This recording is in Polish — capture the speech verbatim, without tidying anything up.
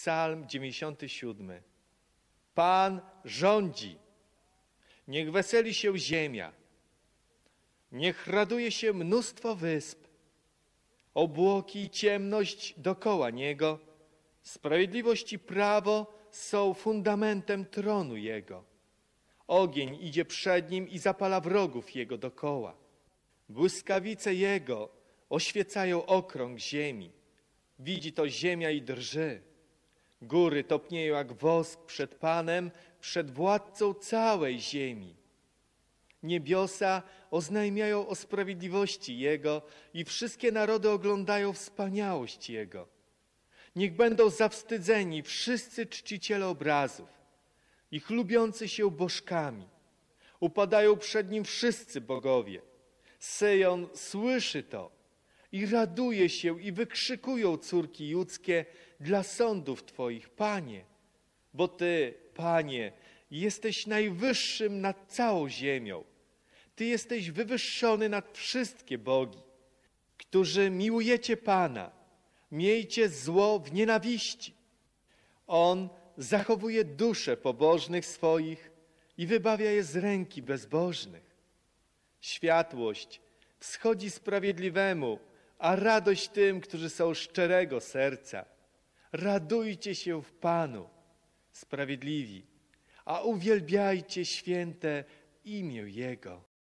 Psalm dziewięćdziesiąty siódmy. Pan rządzi. Niech weseli się ziemia. Niech raduje się mnóstwo wysp. Obłoki i ciemność dokoła Niego. Sprawiedliwość i prawo są fundamentem tronu Jego. Ogień idzie przed Nim i zapala wrogów Jego dokoła. Błyskawice Jego oświecają okrąg ziemi. Widzi to ziemia i drży. Góry topnieją jak wosk przed Panem, przed władcą całej ziemi. Niebiosa oznajmiają o sprawiedliwości Jego i wszystkie narody oglądają wspaniałość Jego. Niech będą zawstydzeni wszyscy czciciele obrazów i chlubiący się bożkami. Upadają przed Nim wszyscy bogowie. Syjon słyszy to i raduje się i wykrzykują córki judzkie dla sądów Twoich, Panie. Bo Ty, Panie, jesteś najwyższym nad całą ziemią. Ty jesteś wywyższony nad wszystkie bogi. Którzy miłujecie Pana, miejcie zło w nienawiści. On zachowuje dusze pobożnych swoich i wybawia je z ręki bezbożnych. Światłość wschodzi sprawiedliwemu, a radość tym, którzy są szczerego serca. Radujcie się w Panu, sprawiedliwi, a uwielbiajcie święte imię Jego.